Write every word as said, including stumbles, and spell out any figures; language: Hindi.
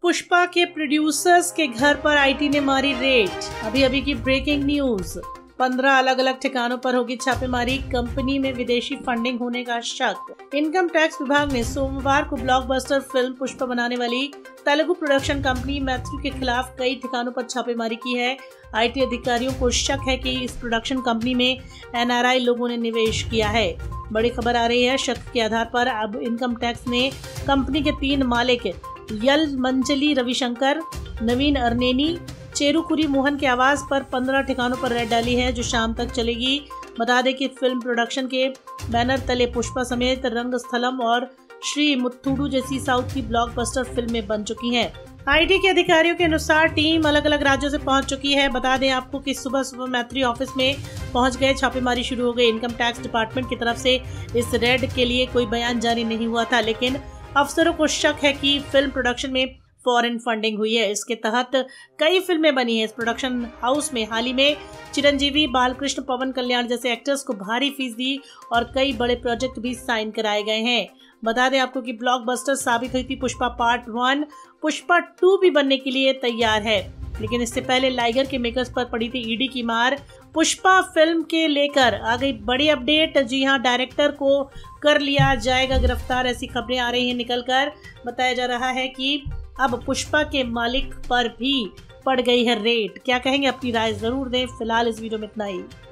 पुष्पा के प्रोड्यूसर्स के घर पर आईटी ने मारी रेड। अभी अभी की ब्रेकिंग न्यूज। पंद्रह अलग अलग ठिकानों पर होगी छापेमारी। कंपनी में विदेशी फंडिंग होने का शक। इनकम टैक्स विभाग ने सोमवार को ब्लॉकबस्टर फिल्म पुष्पा बनाने वाली तेलुगु प्रोडक्शन कंपनी मैथ्यू के खिलाफ कई ठिकानों पर छापेमारी की है। आईटी अधिकारियों को शक है कि इस प्रोडक्शन कंपनी में एनआरआई लोगों ने निवेश किया है। बड़ी खबर आ रही है। शक के आधार पर अब इनकम टैक्स ने कंपनी के तीन मालिक यल मंजली रविशंकर, नवीन अर्नेनी, चेरुकुरी मोहन के आवास पर पंद्रह ठिकानों पर रेड डाली है, जो शाम तक चलेगी। बता दें कि फिल्म प्रोडक्शन के बैनर तले पुष्पा समेत रंगस्थलम और श्री मुत्थुडू जैसी साउथ की ब्लॉकबस्टर फिल्में बन चुकी हैं। आईटी के अधिकारियों के अनुसार टीम अलग अलग राज्यों से पहुंच चुकी है। बता दें आपको कि सुबह सुबह मैत्री ऑफिस में पहुंच गए, छापेमारी शुरू हो गई। इनकम टैक्स डिपार्टमेंट की तरफ से इस रेड के लिए कोई बयान जारी नहीं हुआ था, लेकिन अफसरों को शक है कि फिल्म प्रोडक्शन में फॉरेन फंडिंग हुई है। इसके तहत कई फिल्में बनी हैं। इस प्रोडक्शन हाउस में हाल ही में चिरंजीवी, बालकृष्ण, पवन कल्याण जैसे एक्टर्स को भारी फीस दी और कई बड़े प्रोजेक्ट भी साइन कराए गए हैं। बता दें आपको कि ब्लॉकबस्टर साबित हुई थी Pushpa part one. Pushpa two भी बनने के लिए तैयार है, लेकिन इससे पहले लाइगर के मेकर्स पर पड़ी थी ईडी की मार। पुष्पा फिल्म के लेकर आ गई बड़ी अपडेट। जी हां, डायरेक्टर को कर लिया जाएगा गिरफ्तार, ऐसी खबरें आ रही हैं निकलकर। बताया जा रहा है कि अब पुष्पा के मालिक पर भी पड़ गई है रेड। क्या कहेंगे, अपनी राय जरूर दें। फिलहाल इस वीडियो में इतना ही।